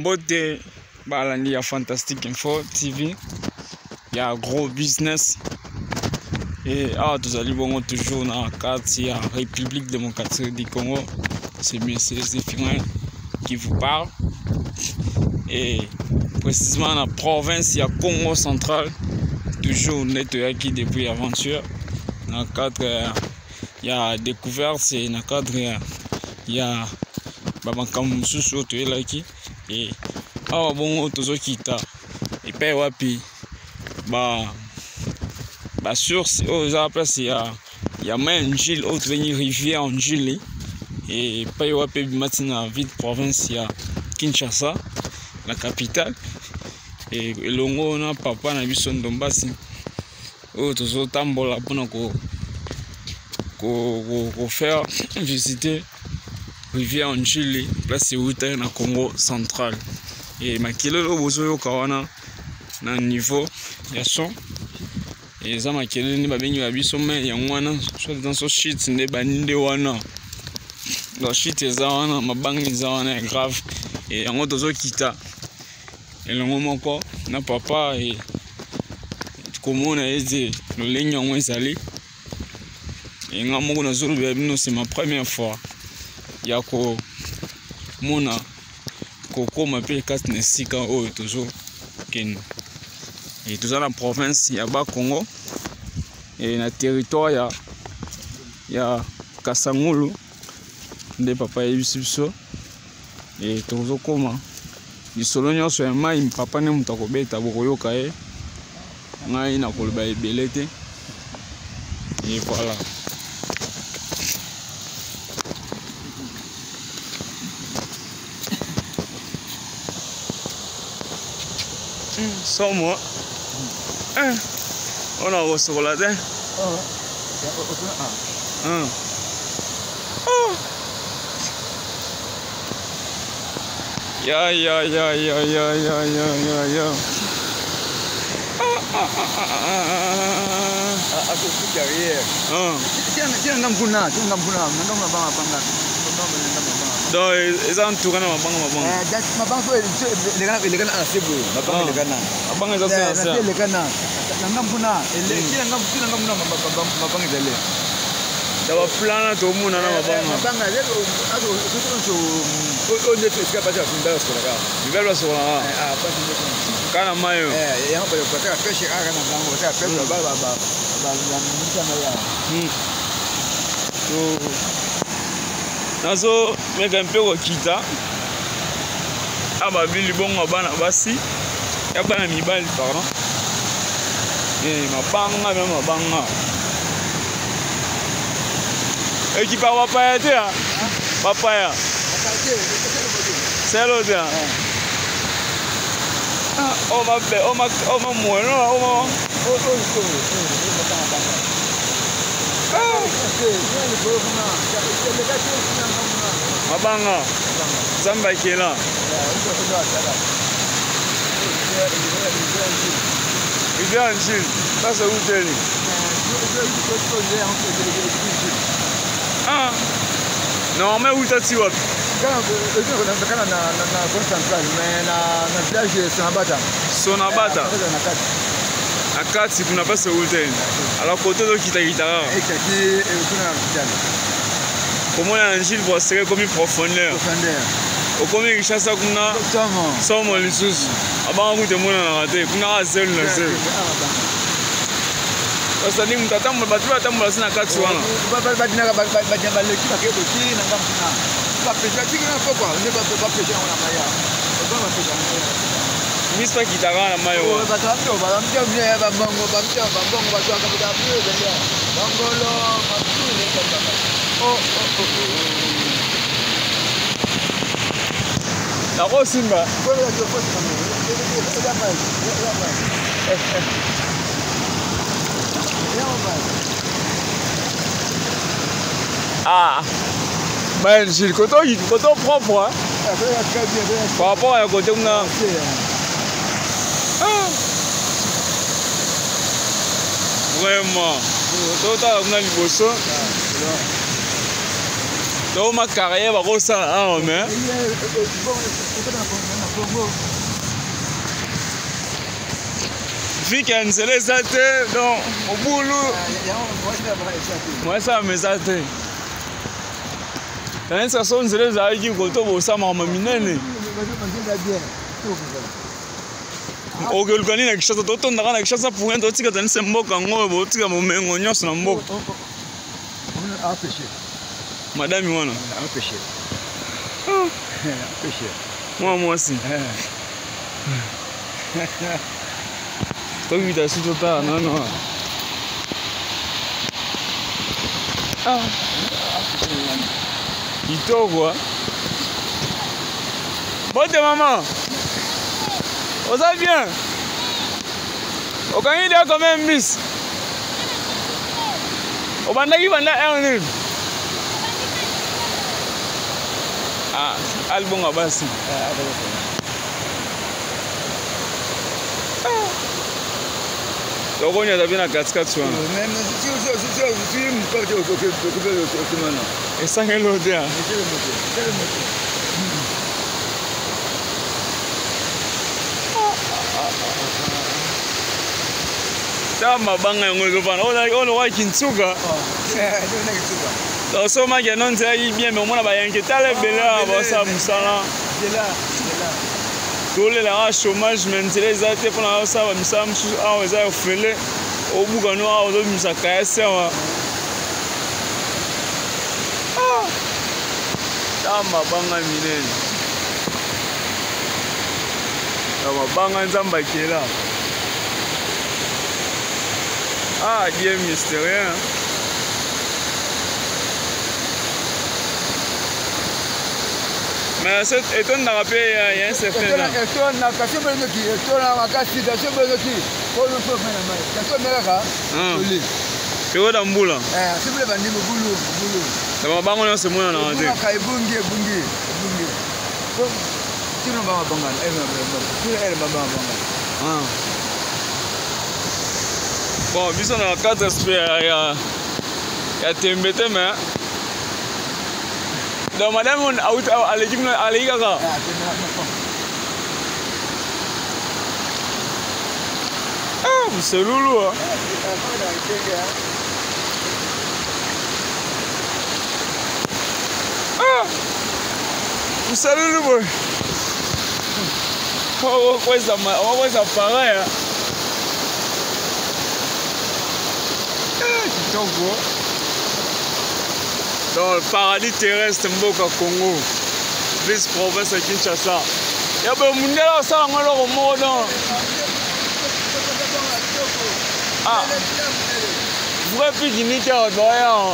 Mbote, il y a Fantastique Info TV, il y a Agro Business. Et nous allons toujours dans la carte, la République démocratique du Congo. C'est M. Zéphirin qui vous parle. Et précisément dans la province, il y a Kongo central. Toujours nettoyé depuis l'aventure. Dans le cadre, il y a découverte, c'est dans le cadre, il y a Babankamu Soussou, tu es là qui. Et bon, tout ce qui t'a. Et puis, wapi, source, il y a même Ndjili, autre Riviere en Ndjili. Et puis, wapi, maintenant, la ville province, il y a Kinshasa, la capitale. Et l'ongo, on a papa, on a vu son dombasi. Oh, tout ce tambola pour faire visiter Riviere en Ndjili, place où tu es dans le Congo central. Et ma kilo le bozo kawana na niveau ya son. Et ça ma kilo ni babengi babiso mais ya ngwana soit dans ce shit ne baninde wana. Le shit eza wana mabangi eza wana grave. Et yango tozo kita. Et le moment quoi na papa et comment on a été le ligne en ezali. Et ngamoko na zolo bino c'est ma première fois. Yako mona Koko m'appelle Kasnesika oh toujours Ken. Et tout ça dans la province il y a bas Congo et dans le territoire il y a Kasangulu des papa et Yususo et toujours comment du solonyo sur un maï papa ne mutakobe tabokoyo kae ngai na kolba ebelete et voilà. Sans moi, on a reçu la tête. Ya. Donc, ils ont tout gagné ma banque. Ma banque, les gars, c'est beau. Ma banque, les gars, ma banque, c'est les gars, Nangambuna, et les Nangambuna, ma banque est allée. D'abord, plan tout le monde a ma banque. Ma banque, elle est au début, c'est pas ça, c'est une belle soirée. Une belle soirée. Ah, pas de Kana mayo. Et on peut faire pêcher à la banque, on peut faire nazo meka mpe kokita ababili bongo bana basi ya bana mibali pardon mabanga même mabanga ekipa papaya te papaya c'est l'autre on m'a moino Mabanga, Zamba Kela. Riviere Ndjili, ça c'est où t'es? Ah, non mais où t'as tiré? Sonabata. Akati kuna pesa ulteni. Alors côté de Kitagitara. Comment on a Ndjili pour serrer comme une profondeur. Au combien il chasse kuna somo lisusu. Abanga kuti mona na raté. Kuna azelu na zelu. Parce que mtatamba batu batamba sina kati wana. Badina badina leki bakebo ki na ngamuna. Ba pesa tingina pokwa, ne ba pesa wana maya. Ba pesa maya. Mispa kitara na mayo. La Rosimba. Ah, ben j'ai le coton propre. Hein? Par rapport à côté où on a. Vraiment. Tout à l'heure, on a Donc ma carrière va comme ça, hein, mais. Vu qu'il y a une seule zate, donc au boulot. Moi ça me zate. Quand ça sonne, c'est les aïeux qui ont ça m'a miné. Ok, le gars il chose d'autre, on a quelque chose pour un autre qui a un symbole quand on va tirer mon main, on y a son mot. On a pêché. Madame Iwana. On a pêché. Pêché. Moi aussi. Toi, tu as su tout ça, non, non. Ah. Il t'a quoi? Bon, t'es maman. On va bien. On va y aller quand même, miss. On va y aller. Ah, album à base. Donc on y a bien à 4-4 soirs. Même si et ça est l'odeur. Ma banga ngolo bana on wa kinsuka donc so ma non c'est bien mais on a ba yanketale bela ba sa musala tous les la chômage maintenant les até pour la ça ba misam su a za ofele obuga no a ozo misaka yasewa ma banga minene ma banga nzamba kela. Ah, Dieu mystérieux. Mais cette étonne n'a pas il y a un certain temps. Étonne n'a pas fait de qui, étonne n'a pas fait de qui. Pour le peuple, étonne n'a pas. Tu vois dans le boulot. C'est le bandit au boulot. Ça va pas mon c'est moi on a dit. Bungi. Tu ne vas pas bangal. Elle va bangal. Bon, bis on a 4 aspects, il y a Tembete, mais. Donc, madame, on a l'équipe à l'Igaga. Ah, c'est loulou. Ah, c'est loulou. Oh, quoi ça paraît. Dans le paradis terrestre Mboka Kongo, vice-province à Kinshasa. Il y a un monde là, ça on a au monde. Ah, vrai pique-nique à Doya.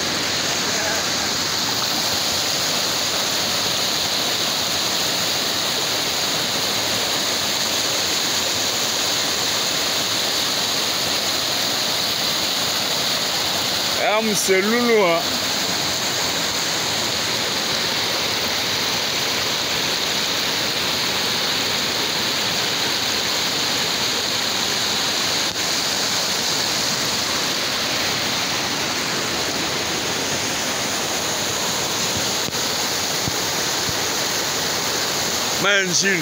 C'est loulou. Ndjili.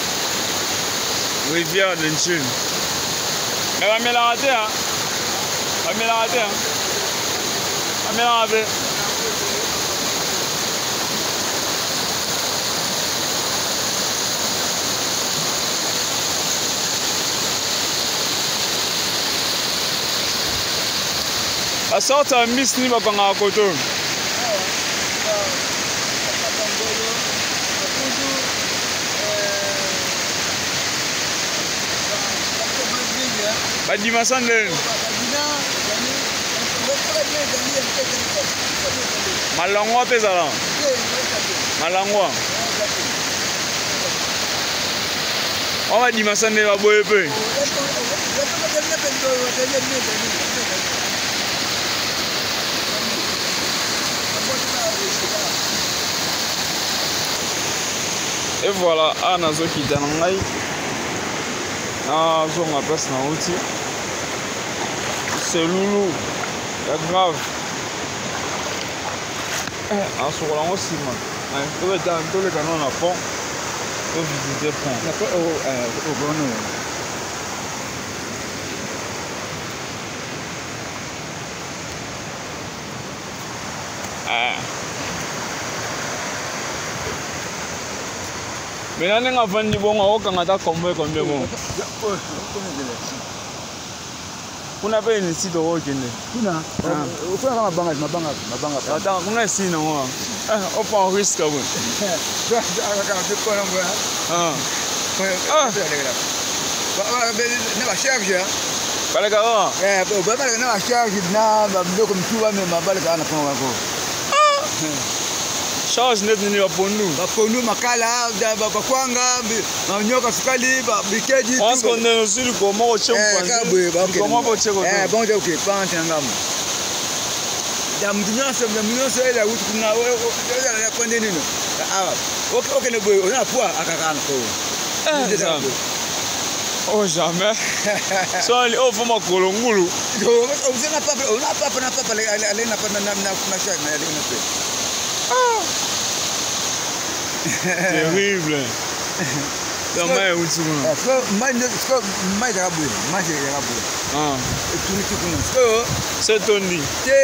Riviere de Ndjili. Mais va me la rater, hein. Va me la rater, hein. Va me la rater. La sorte à Miss Niba quand on a côté. Pas dimanche de Malangwa pesa là. Malangwa. On va dimanche de va boyer peu. Et voilà, anazo kita ngai. Ah, on a place na outil. C'est loulou. C'est grave. En ce moment, aussi, on va dans tous les canons à fond. On va visiter le pont. D'accord, au bon. Mais là, on a vendu bon, on a combien bon. On a fait une site de route. On a Vanga. Attends, on a ici, non? On prend un risque. Charge net ni pour nous. Makala, Kwanga, Manyoka Sukali, Bikeji. Parce qu'on est aussi le comment au chien. Comment au chien? Bon, ok, pas un tangam. Damdinya se mnyo se la wutu na la kwende nino. Ok ne boy, on a poids akakana ko. Oh jamais. So ali o foma kolongulu. On n'a pas aller na chak na aller na pe. Terrible. Comment est où mais c'est Tony.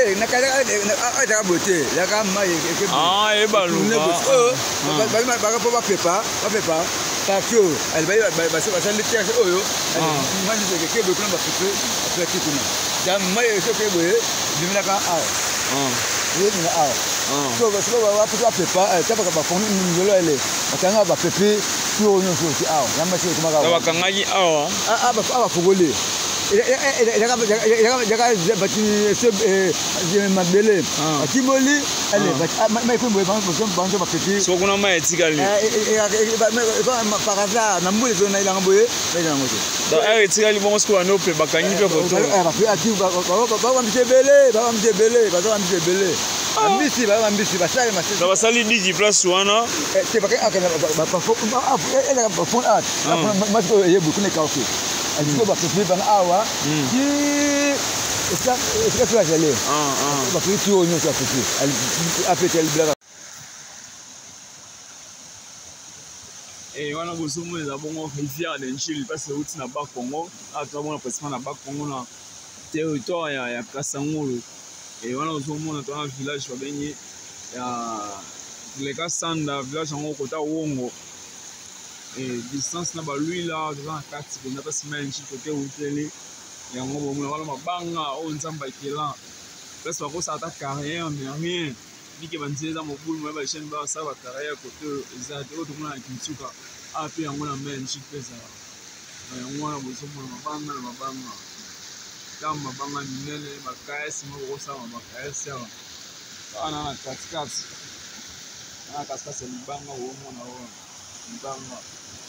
Et on a besoin de la rivière de Ndjili parce que c'est na bas Kongo, à travers pratiquement na bas Congo na territoire ya Kasangolo. Et on a besoin de un village va baigner ya les cas Sanda village en côté Wongo. Et distance na ba lui là dans 4 on a pas si mal Ndjili côté Utele. Ya ngo bon on a banga on nzamba kila. Parce que ça attaque carrière mais rien. Biki banzeza mobulu mwe ba chaîne ba ça va carrière côté exact autre monde qui tsuka a pe yango na men chi pesa yango na boso mo mabanga kama mabanga minene makaesi mo ko sa makaesi ana na katikati mabanga wo mo na wo mabanga